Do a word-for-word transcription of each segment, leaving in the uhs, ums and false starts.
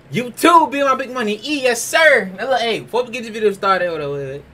YouTube, be my big money. E, yes, sir. Now, look, hey, before we get this video started, hold on, wait, wait.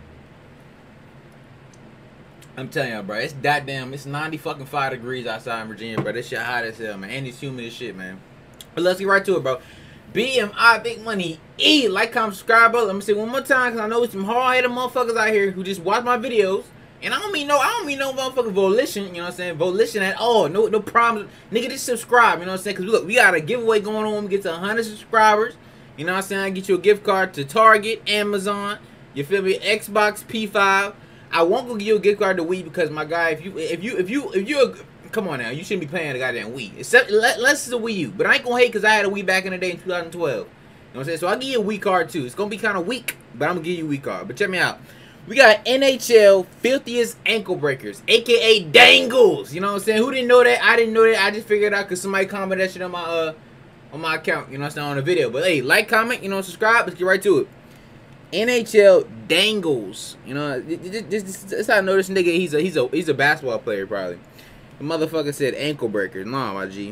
I'm telling y'all, bro, it's goddamn, it's ninety fucking five degrees outside in Virginia, bro. This shit hot as hell, man. And it's humid as shit, man. But let's get right to it, bro. B M I Big Money E. Like, comment, subscribe, bro. Let me say one more time, because I know some hard-headed motherfuckers out here who just watch my videos. And I don't mean no, I don't mean no motherfucking volition, you know what I'm saying? Volition at all. No no problem. Nigga, just subscribe, you know what I'm saying? Because look, we got a giveaway going on when we get to one hundred subscribers. You know what I'm saying? I get you a gift card to Target, Amazon, you feel me? Xbox, P five. I won't go give you a gift card to Wii because my guy, if you if you if you if you come on now, you shouldn't be playing the goddamn Wii. Except unless it's a Wii U. But I ain't gonna hate because I had a Wii back in the day in two thousand twelve. You know what I'm saying? So I'll give you a Wii card too. It's gonna be kind of weak, but I'm gonna give you a Wii card. But check me out. We got N H L Filthiest Ankle Breakers, aka Dangles. You know what I'm saying? Who didn't know that? I didn't know that. I just figured it out because somebody commented that shit on my uh on my account. You know what I'm saying? On the video. But hey, like, comment, you know, subscribe. Let's get right to it. N H L Dangles. You know, this, this, this, this how I know this nigga. He's a he's a he's a basketball player probably. The motherfucker said ankle breakers. Nah, my G.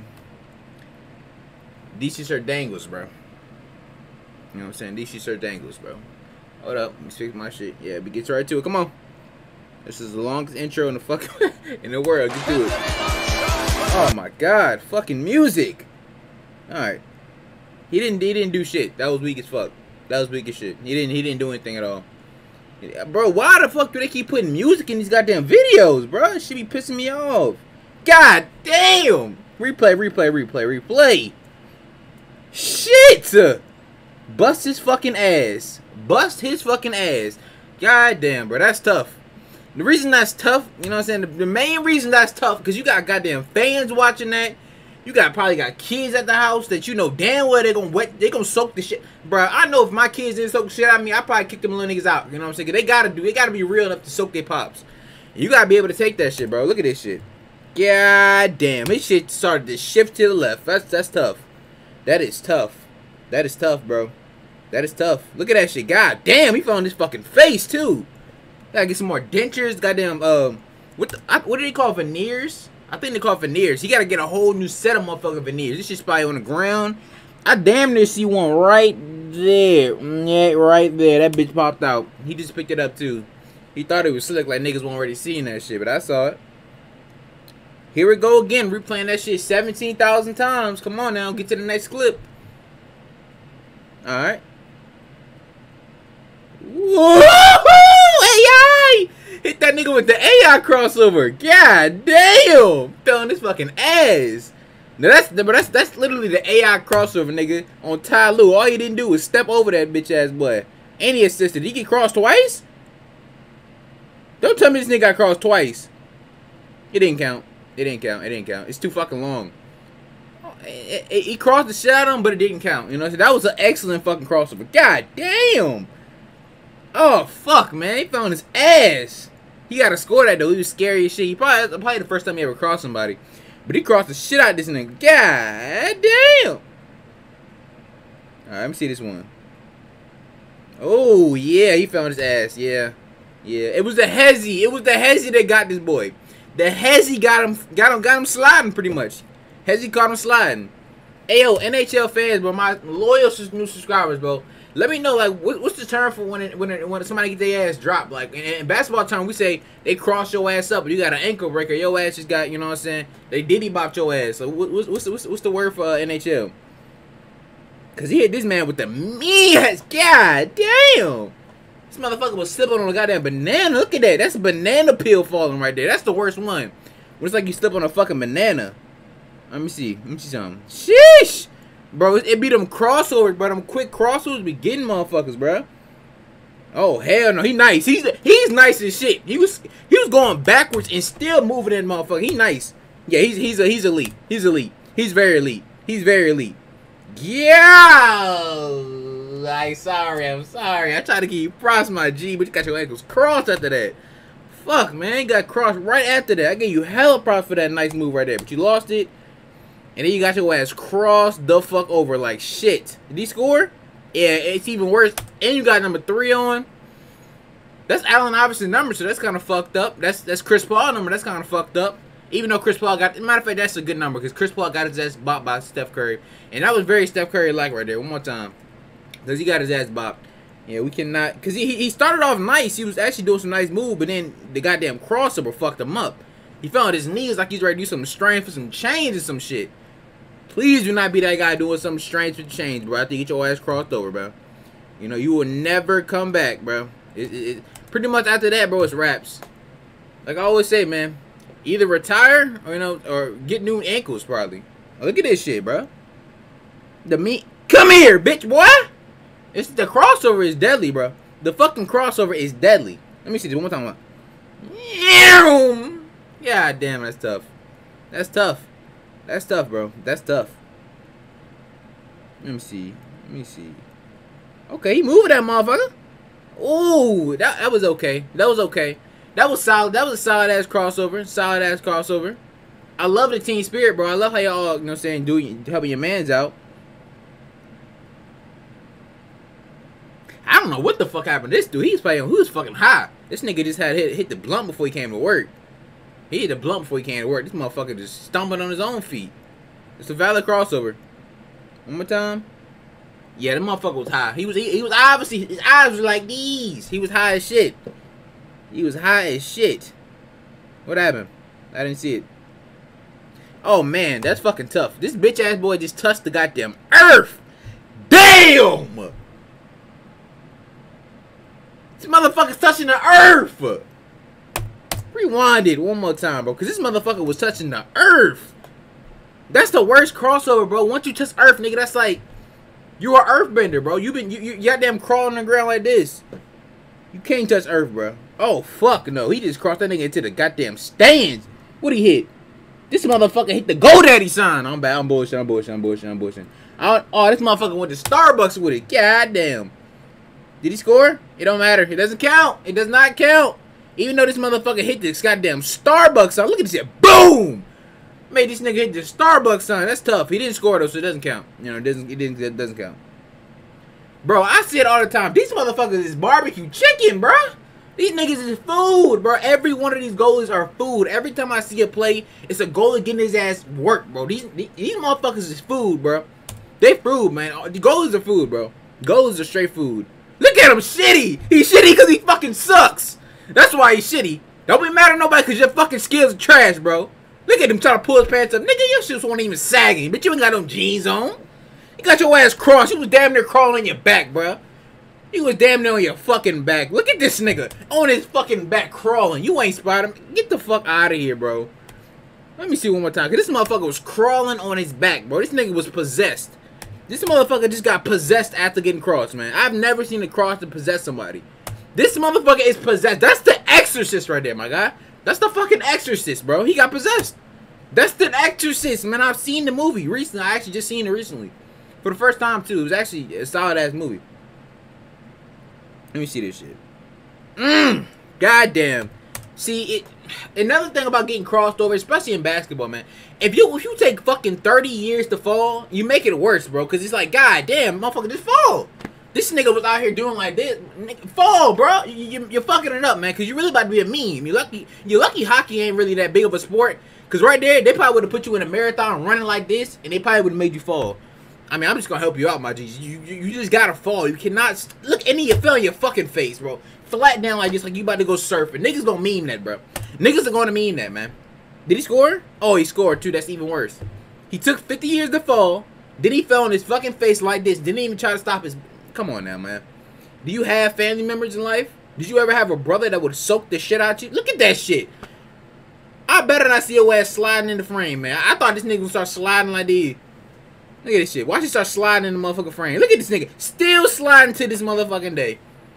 These shits are dangles, bro. You know what I'm saying? These shits are dangles, bro. Hold up, let me fix my shit. Yeah, but get right to it. Come on. This is the longest intro in the fucking in the world. Get to it. Oh my god, fucking music. All right. He didn't. He didn't do shit. That was weak as fuck. That was weak as shit. He didn't. He didn't do anything at all. Bro, why the fuck do they keep putting music in these goddamn videos, bro? It should be pissing me off. God damn. Replay, replay, replay, replay. Shit. Bust his fucking ass. Bust his fucking ass. God damn, bro. That's tough. The reason that's tough, you know what I'm saying? The, the main reason that's tough, because you got goddamn fans watching that. You got probably got kids at the house that you know damn well they're gonna wet, they gonna soak the shit. Bro, I know if my kids didn't soak the shit out of me, I probably kick them little niggas out. You know what I'm saying? They gotta do, they gotta be real enough to soak their pops. You gotta be able to take that shit, bro. Look at this shit. God damn, this shit started to shift to the left. That's that's tough. That is tough. That is tough, bro. That is tough. Look at that shit. God damn, he found his fucking face too. Gotta get some more dentures. Goddamn, um, what the, I, what do they call veneers? I think they call it veneers. He gotta get a whole new set of motherfucking veneers. This shit's probably on the ground. I damn near see one right there. Yeah, right there. That bitch popped out. He just picked it up too. He thought it was slick, like niggas weren't already seeing that shit, but I saw it. Here we go again, replaying that shit seventeen thousand times. Come on now, get to the next clip. Alright. Whoa! A I! Hit that nigga with the A I crossover. God damn! Throwing this fucking ass. Now that's but that's that's literally the A I crossover, nigga. On Ty Lue. All he didn't do was step over that bitch ass boy. And he assisted. He get crossed twice? Don't tell me this nigga got crossed twice. It didn't count. It didn't count. It didn't count. It's too fucking long. It, it, he crossed the shit out of him, but it didn't count. You know, so that was an excellent fucking crossover. God damn. Oh fuck, man. He found his ass. He got to score that though. He was scary as shit. He probably probably the first time he ever crossed somebody, but he crossed the shit out of this nigga. God damn. All right, let me see this one. Oh yeah, he found his ass. Yeah, yeah. It was the hezzy. It was the hezzy that got this boy. The hezzy got him, got him, got him sliding pretty much. Hezzy caught him sliding. Ayo, N H L fans, bro, my loyal new subscribers, bro. Let me know, like, what, what's the term for when it, when it, when somebody get their ass dropped? Like, in, in basketball term, we say they cross your ass up. You got an ankle breaker. Your ass just got, you know what I'm saying? They diddy bopped your ass. So what, what's, what's, what's, what's the word for uh, N H L? Because he hit this man with the meat. God damn. This motherfucker was slipping on a goddamn banana. Look at that. That's a banana peel falling right there. That's the worst one. When it's like you slip on a fucking banana. Let me see. Let me see something. Sheesh. Bro, it be them crossovers, bro. Them quick crossovers be getting motherfuckers, bro. Oh, hell no. He nice. He's he's nice as shit. He was he was going backwards and still moving that motherfucker. He nice. Yeah, he's he's a, he's elite. He's elite. He's very elite. He's very elite. Yeah. I'm sorry. I'm sorry. I tried to give you props, my G, but you got your ankles crossed after that. Fuck, man. You got crossed right after that. I gave you hella props for that nice move right there, but you lost it. And then you got your ass crossed the fuck over like shit. Did he score? Yeah, it's even worse. And you got number three on. That's Allen Iverson's number, so that's kind of fucked up. That's that's Chris Paul number. That's kind of fucked up. Even though Chris Paul got, matter of fact, that's a good number because Chris Paul got his ass bopped by Steph Curry, and that was very Steph Curry-like right there. One more time, because he got his ass bopped. Yeah, we cannot, because he he started off nice. He was actually doing some nice moves, but then the goddamn crossover fucked him up. He fell on his knees like he's ready to do some strange for some change or some shit. Please do not be that guy doing something strange for change, bro. I think get your ass crossed over, bro. You know, you will never come back, bro. It, it, it, pretty much after that, bro, it's raps. Like I always say, man. Either retire or you know, or get new ankles probably. Oh, look at this shit, bro. The meat. Come here, bitch, boy. It's the crossover is deadly, bro. The fucking crossover is deadly. Let me see this one more time. God damn, that's tough. That's tough. That's tough, bro. That's tough. Let me see. Let me see. Okay, he moving that motherfucker. Ooh, that that was okay. That was okay. That was solid. That was a solid ass crossover. Solid ass crossover. I love the team spirit, bro. I love how y'all, you know what I'm saying, doing helping your mans out. I don't know what the fuck happened to this dude. He's playing, he was fucking high. This nigga just had hit, hit the blunt before he came to work. He hit the blunt before he came to work. This motherfucker just stumbling on his own feet. It's a valid crossover. One more time. Yeah, the motherfucker was high. He was he, he was obviously, his eyes were like these. He was high as shit. He was high as shit. What happened? I didn't see it. Oh, man. That's fucking tough. This bitch-ass boy just touched the goddamn earth. Damn! This motherfucker's touching the earth. Rewind it one more time, bro. Because this motherfucker was touching the earth. That's the worst crossover, bro. Once you touch earth, nigga, that's like... You are earthbender, bro. You been you, you goddamn crawling on the ground like this. You can't touch earth, bro. Oh, fuck no. He just crossed that nigga into the goddamn stands. What'd he hit? This motherfucker hit the GoDaddy sign. I'm bad. I'm bullshit. I'm bullshit. I'm bullshit. I'm bullshit. I, oh, this motherfucker went to Starbucks with it. Goddamn. Did he score? It don't matter. It doesn't count. It does not count. Even though this motherfucker hit this goddamn Starbucks sign. Look at this shit. Boom! Made this nigga hit the Starbucks sign. That's tough. He didn't score though, so it doesn't count. You know, it doesn't. It didn't. It doesn't count. Bro, I see it all the time. These motherfuckers is barbecue chicken, bro. These niggas is food, bro. Every one of these goalies are food. Every time I see a play, it's a goalie getting his ass work, bro. These these, these motherfuckers is food, bro. They food, man. The goalies are food, bro. Goalies are straight food. Look at him, shitty. He's shitty because he fucking sucks. That's why he's shitty. Don't be mad at nobody because your fucking skills are trash, bro. Look at him trying to pull his pants up. Nigga, your shoes weren't even sagging. But you ain't got no jeans on. You got your ass crossed. You was damn near crawling on your back, bro. You was damn near on your fucking back. Look at this nigga on his fucking back crawling. You ain't spot him. Get the fuck out of here, bro. Let me see one more time. Because this motherfucker was crawling on his back, bro. This nigga was possessed. This motherfucker just got possessed after getting crossed, man. I've never seen a cross to possess somebody. This motherfucker is possessed. That's the exorcist right there, my guy. That's the fucking exorcist, bro. He got possessed. That's the exorcist, man. I've seen the movie recently. I actually just seen it recently. For the first time, too. It was actually a solid-ass movie. Let me see this shit. Mmm. Goddamn. See, it. Another thing about getting crossed over, especially in basketball, man. If you if you take fucking thirty years to fall, you make it worse, bro. Because it's like, god damn, motherfucker, just fall. This nigga was out here doing like this. Fall, bro. You, you, you're fucking it up, man. Because you're really about to be a meme. You're lucky, you're lucky hockey ain't really that big of a sport. Because right there, they probably would have put you in a marathon running like this, and they probably would have made you fall. I mean, I'm just going to help you out, my G. You, you, you just got to fall. You cannot... Look, any of you fell on your fucking face, bro. Flat down like this, like you about to go surfing. Niggas going to meme that, bro. Niggas are going to meme that, man. Did he score? Oh, he scored, too. That's even worse. He took fifty years to fall. Then he fell on his fucking face like this. Didn't even try to stop his... Come on now, man. Do you have family members in life? Did you ever have a brother that would soak the shit out you? Look at that shit. I better not see your ass sliding in the frame, man. I thought this nigga would start sliding like this. Look at this shit. Watch him start sliding in the motherfucking frame. Look at this nigga. Still sliding to this motherfucking day.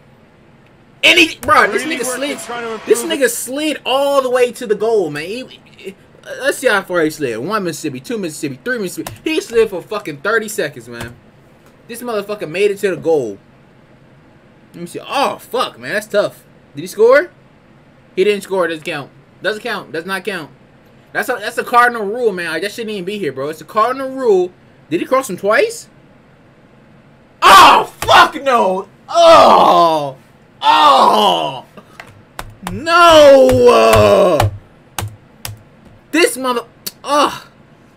And he, bro, this nigga slid. This nigga slid all the way to the goal, man. He, he, let's see how far he slid. One Mississippi, two Mississippi, three Mississippi. He slid for fucking thirty seconds, man. This motherfucker made it to the goal. Let me see. Oh, fuck, man. That's tough. Did he score? He didn't score. It doesn't count. Doesn't count. Does not count. That's a, that's a cardinal rule, man. Like, that shouldn't even be here, bro. It's a cardinal rule. Did he cross him twice? Oh, fuck no. Oh. Oh. No. This mother... Ugh.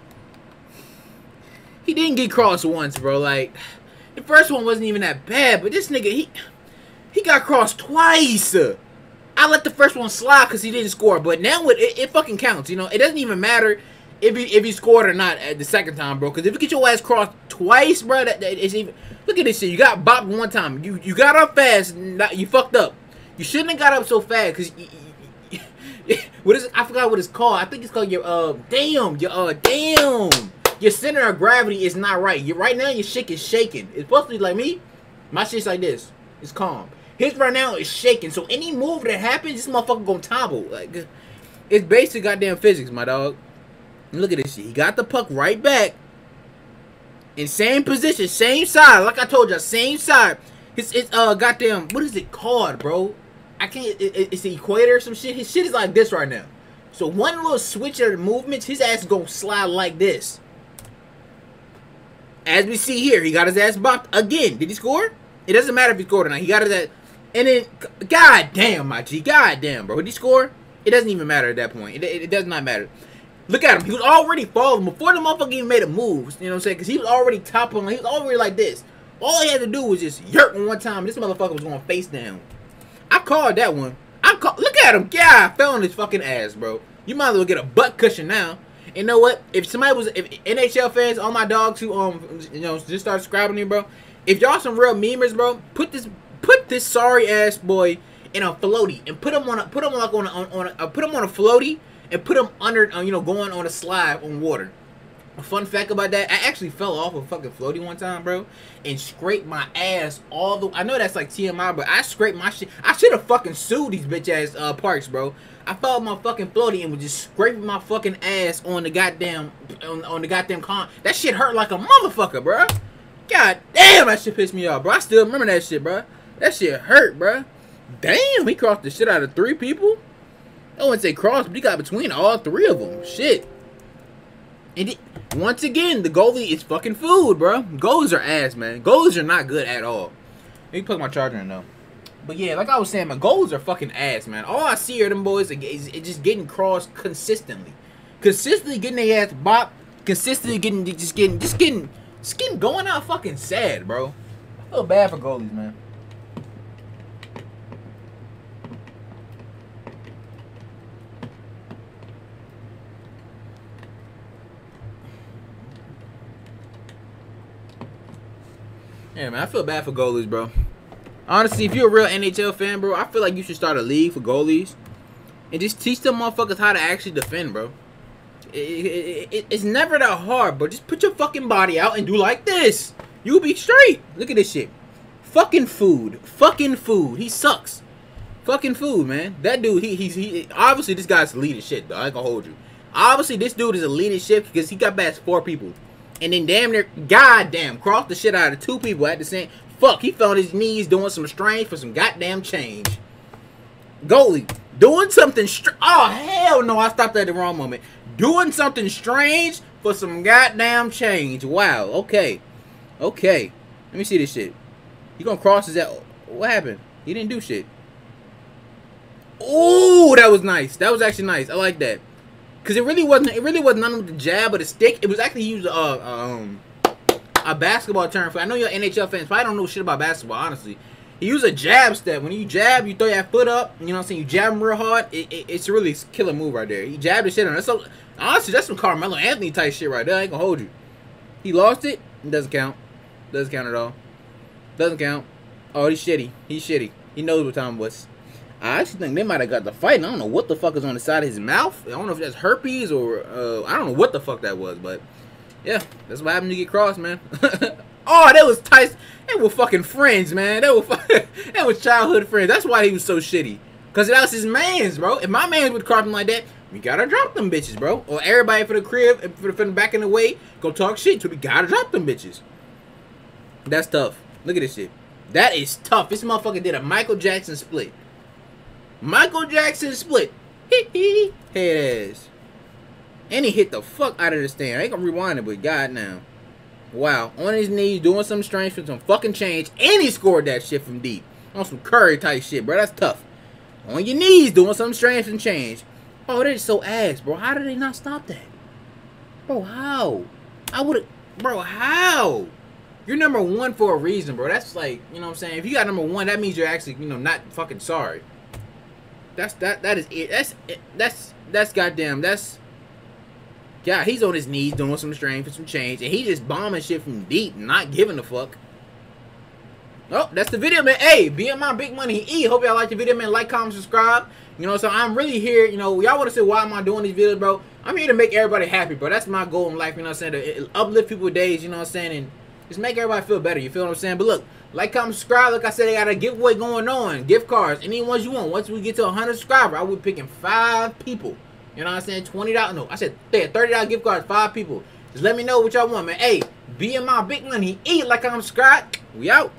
He didn't get crossed once, bro. Like, the first one wasn't even that bad, but this nigga, he... He got crossed twice. I let the first one slide because he didn't score, but now it, it, it fucking counts, you know? It doesn't even matter if he, if he scored or not at the second time, bro. Because if you get your ass crossed twice, bro, that, that it's even... Look at this shit. You got bopped one time. You you got up fast. Not, you fucked up. You shouldn't have got up so fast because... What is it? I forgot what it's called. I think it's called your... Uh, damn. Your... Uh, damn. Your center of gravity is not right. You Right now, your shit is shaking. It's supposed to be like me. My shit's like this. It's calm. His right now is shaking, so any move that happens, this motherfucker gonna tumble. Like, it's basic goddamn physics, my dog. And look at this shit. He got the puck right back. In same position, same side. Like I told you, same side. It's, it's uh, goddamn, what is it called, bro? I can't, it, it, it's the equator or some shit. His shit is like this right now. So one little switch of the movements, his ass is gonna slide like this. As we see here, he got his ass bopped again. Did he score? It doesn't matter if he scored or not. He got his ass... And then, god damn, my G, god damn, bro. Did he score? It doesn't even matter at that point. It, it, it does not matter. Look at him. He was already falling before the motherfucker even made a move. You know what I'm saying? Because he was already toppling. He was already like this. All he had to do was just yerk one time. This motherfucker was going face down. I called that one. I call, Look at him. God, fell on his fucking ass, bro. You might as well get a butt cushion now. And you know what? If somebody was, if N H L fans, all my dogs who, um, you know, just start subscribing to me, bro. If y'all some real memers, bro, put this... Put this sorry ass boy in a floaty and put him on a put him like on a, on, on a, uh, put him on a floaty and put him under uh, you know, going on a slide on water. A fun fact about that, I actually fell off a fucking floaty one time, bro, and scraped my ass all the. I know that's like T M I, but I scraped my shit. I should have fucking sued these bitch ass uh, parks, bro. I fell off my fucking floaty and was just scraping my fucking ass on the goddamn on, on the goddamn con. That shit hurt like a motherfucker, bro. God damn, that shit pissed me off, bro. I still remember that shit, bro. That shit hurt, bruh. Damn, he crossed the shit out of three people. I wouldn't say cross, but he got between all three of them. Shit. And it, once again, the goalie is fucking food, bruh. Goalies are ass, man. Goalies are not good at all. Let me plug my charger in, though. But yeah, like I was saying, man, goalies are fucking ass, man. All I see are them boys is, is just getting crossed consistently. Consistently getting their ass bopped. Consistently getting, just getting, just getting, just getting going out fucking sad, bro. I feel bad for goalies, man. Yeah, man, I feel bad for goalies, bro. Honestly, if you're a real N H L fan, bro, I feel like you should start a league for goalies and just teach them motherfuckers how to actually defend, bro. It, it, it, it's never that hard, bro. Just put your fucking body out and do like this. You'll be straight. Look at this shit. Fucking food. Fucking food. He sucks. Fucking food, man. That dude, he, he's, he, obviously this guy's elite as shit, though. I ain't gonna hold you. Obviously, this dude is elite as shit because he got past four people. And then damn near, goddamn, crossed the shit out of two people at the same. Fuck, he fell on his knees doing some strange for some goddamn change. Goalie, doing something str- Oh, hell no, I stopped at the wrong moment. Doing something strange for some goddamn change. Wow, okay. Okay. Let me see this shit. You gonna cross his ass? What happened? He didn't do shit. Ooh, that was nice. That was actually nice. I like that. Cause it really wasn't. It really wasn't none with the jab or the stick. It was actually used uh, um a basketball term. For I know you're N H L fans, but I don't know shit about basketball. Honestly, he used a jab step. When you jab, you throw your foot up. You know what I'm saying? You jab him real hard. It, it, it's a really killer move right there. He jabbed the shit on. That's so honestly, that's some Carmelo Anthony type shit right there. I ain't gonna hold you. He lost it. It doesn't count. Doesn't count at all. Doesn't count. Oh, he's shitty. He's shitty. He knows what time it was. I actually think they might have got the fight. And I don't know what the fuck is on the side of his mouth. I don't know if that's herpes or uh, I don't know what the fuck that was, but yeah, that's what happened to get crossed, man. Oh, that was Tyson. They were fucking friends, man. They were that was childhood friends. That's why he was so shitty. Cause that was his mans, bro. If my mans would cross him like that, we gotta drop them bitches, bro. Or everybody for the crib, for the, for the back in the way, go talk shit. So we gotta drop them bitches. That's tough. Look at this shit. That is tough. This motherfucker did a Michael Jackson split. Michael Jackson split. Hee hee. Head ass. And he hit the fuck out of the stand. I ain't gonna rewind it, but god now. Wow. On his knees, doing some strange for some fucking change. And he scored that shit from deep. On some Curry type shit, bro. That's tough. On your knees, doing some strange and change. Oh, that's so ass, bro. How did they not stop that? Bro, how? I would've, bro, how? You're number one for a reason, bro. That's like, you know what I'm saying? If you got number one, that means you're actually, you know, not fucking sorry. That's, that, that is it. That's, that's, that's goddamn, that's, yeah, he's on his knees doing some strength for some change, and he just bombing shit from deep, not giving a fuck. Oh, that's the video, man. Hey, B M I Big Money E. Hope y'all like the video, man. Like, comment, subscribe. You know, so I'm really here. You know, y'all want to say, why am I doing these videos, bro? I'm here to make everybody happy, bro. That's my goal in life, you know what I'm saying? To uplift people's days, you know what I'm saying? And just make everybody feel better, you feel what I'm saying? But look, like, comment, subscribe. Like I said, they got a giveaway going on. Gift cards, any ones you want. Once we get to one hundred subscribers, I will be picking five people. You know what I'm saying? twenty dollars. No, I said thirty dollar gift cards, five people. Just let me know what y'all want, man. Hey, B M I Big Money E. Like, comment, subscribe. We out.